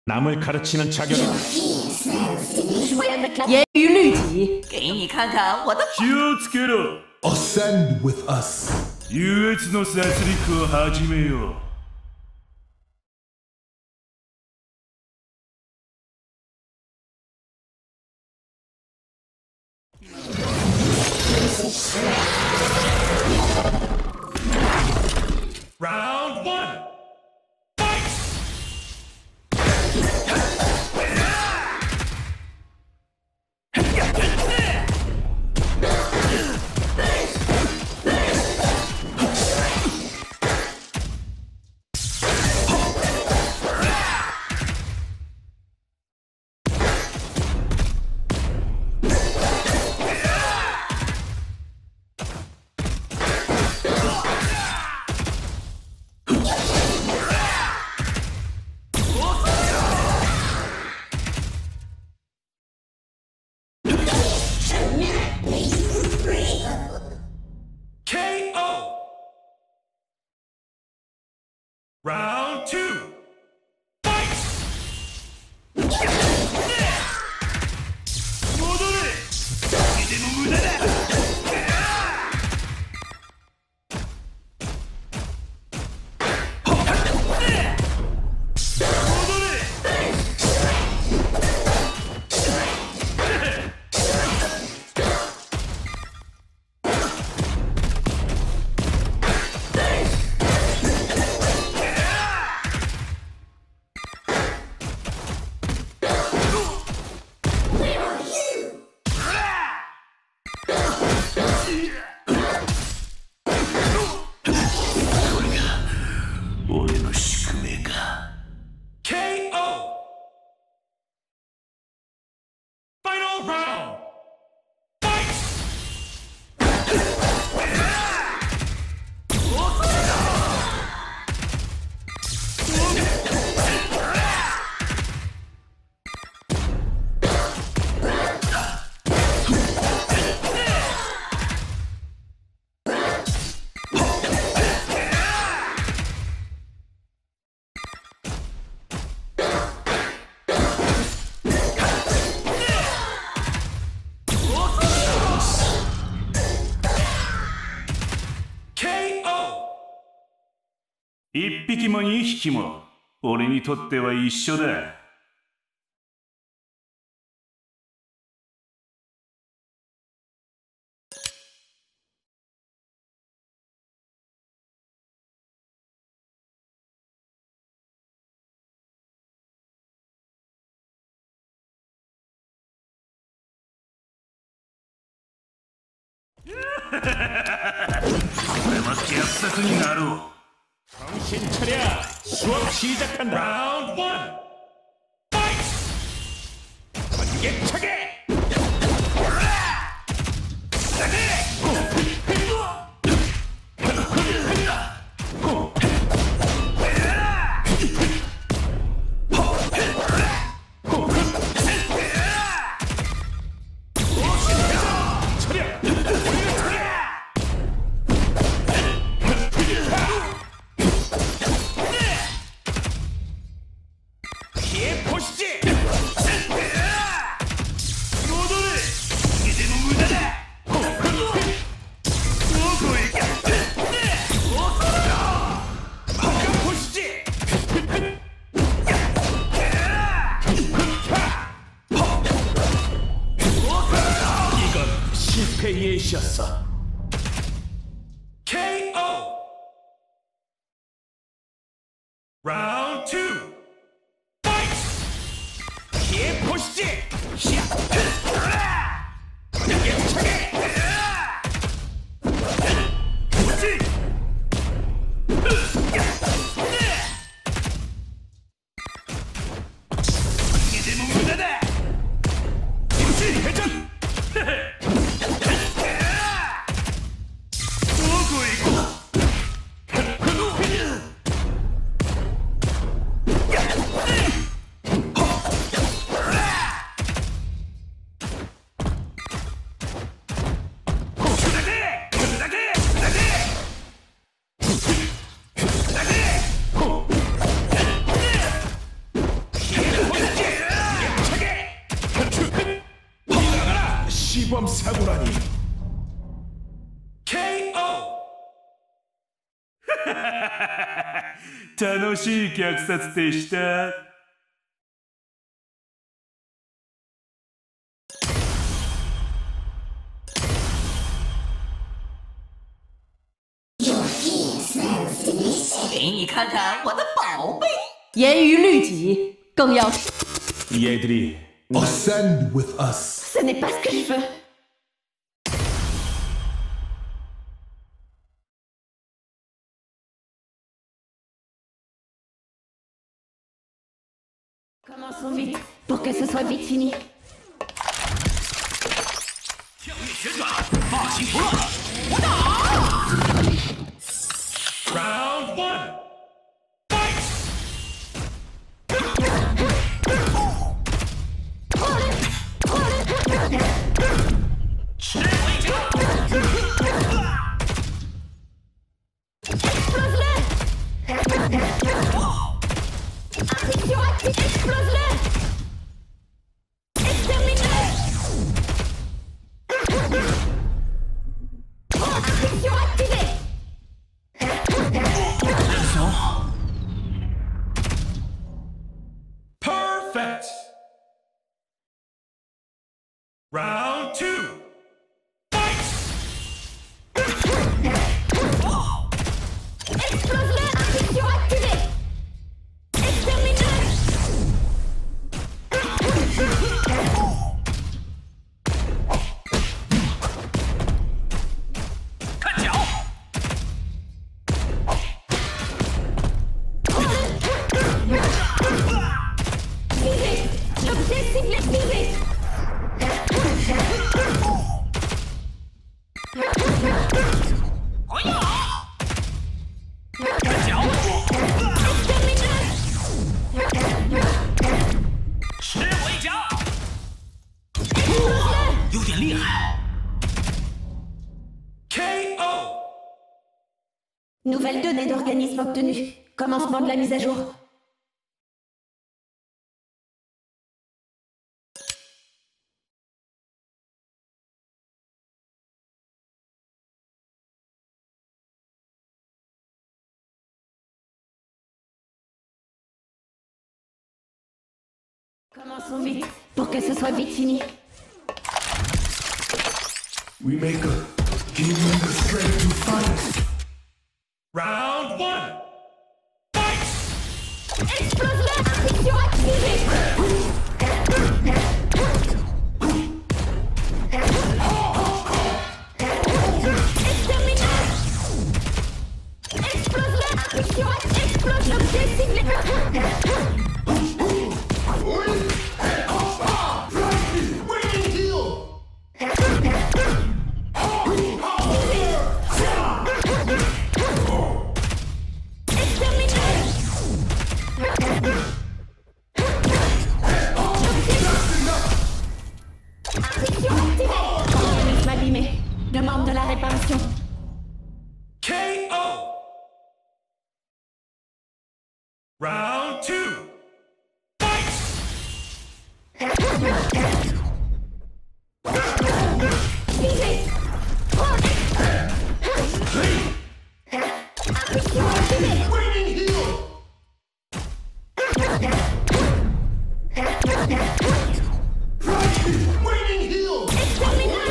남을 가르치는 자격이 严于律己，给你看看我的。 気をつけろ。 Ascend with us. 優越の殺戮を始めよう。 Round one. Round two. Fight! 戻れ。いでも無駄だ。 俺の宿命か。 KO. Final round. Fight! 一匹も二匹も俺にとっては一緒だ。これも傑作になろう。 정신 차려! 수업 시작한다! 라운드 원! 파이트! 번개차게! 실패이셨어. KO. 라운드 2. 파이트. 피해 보시지. 시작. 예차게. 뭐지? 이게 내 몸이다. 임시 회전. 피범 사고라니. KO. 楽しい虐殺でした。 给你看看我的宝贝。严于律己，更要 얘들이 Ascend with us. Ce n'est pas ce que je veux. Commençons vite, pour que ce soit vite fini. 跳跃旋转，发型不乱，我打。Round one. Fight. 吃回家。 Attention, explose-le! Extermine-le! Attention activée! Perfect. Round two. Fight. Explose-le! Attention activée! Extermine-le! 看脚。 Visez! L'objet ciblé visé! Nouvelle donnée d'organisme obtenue. Commencement de la mise à jour. Commençons vite, pour que ce soit vite fini. We make a give you the strength to fight. Round one. Fight. Explose-le! Attention activée! Extermine-le! Explose-le! Attention, explose l'objet ciblé! Demande de la réparation. KO. Round two. Fight. Visez. Attention activée. Extermine-le.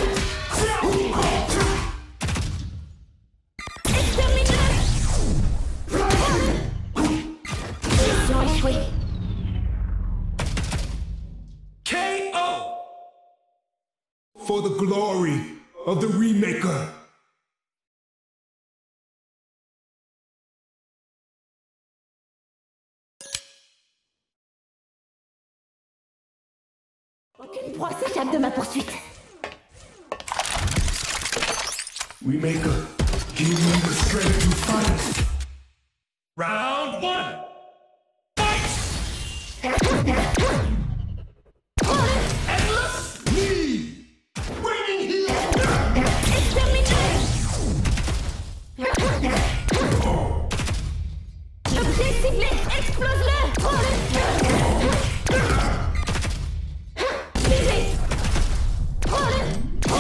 Mission échouée. KO. For the glory of the Remaker. Aucune proie s'échappe de ma poursuite. Remaker, give you the strength to fight. Round one. Fight. Endless knee. Waiting here. Extermine-le. L'objet ciblé. Explose-le. Visez.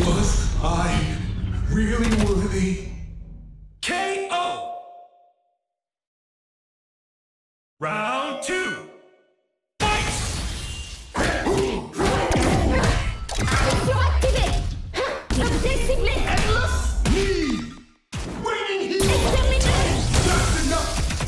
Was I really worthy? KO! Round 2! Fight! Endless need! Waiting here! That's enough!